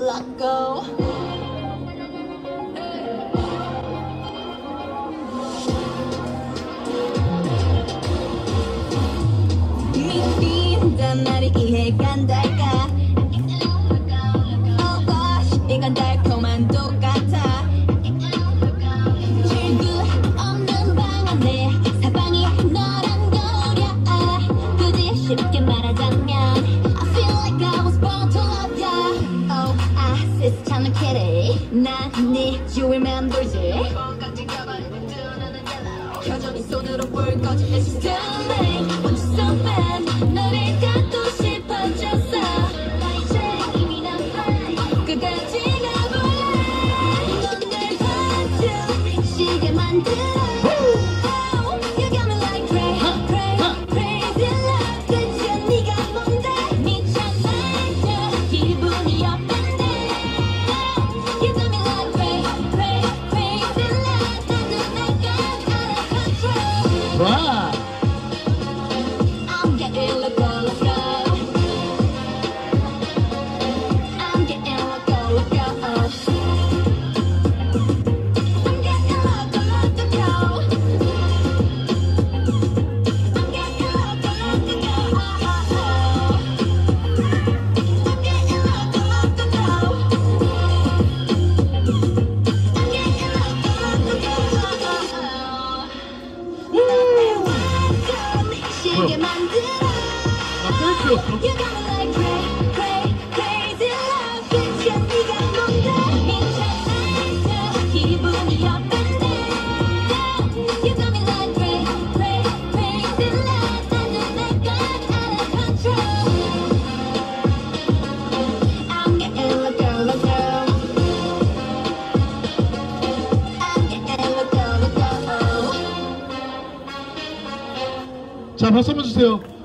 let go. 미친단 말이 이해가 안 될까? Oh gosh, 이건 달콤한 똑같아. 질구 없는 방 안에 사방이 너란 거야. 굳이 쉽게 말하자면 I feel like I was born to love ya. Oh, 세상은 kitty. 난 네 주위를 맴돌지. 여전히 손으로 불 꺼진 내 시스템에 What you so bad 너를 갖고 싶어졌어. 나 이제 이미 난 fly 끝까지 가볼래. 넌 날 봐줘 미치게 만들어. You got me like crazy love. 대체 네가 뭔데 미쳤나 기분이 어떤데. You got me like crazy love. 나도 내가 와! I'm getting loco. I'm getting loco. I'm getting loco. I'm getting 미치게 만들어. You got me like crazy love. 대체 네가 뭔데 미쳤나 기분이 어떤데. You got me like crazy love. 나는 내가 out of control. I'm getting loco. I'm getting loco. 자, 박수 한번 주세요.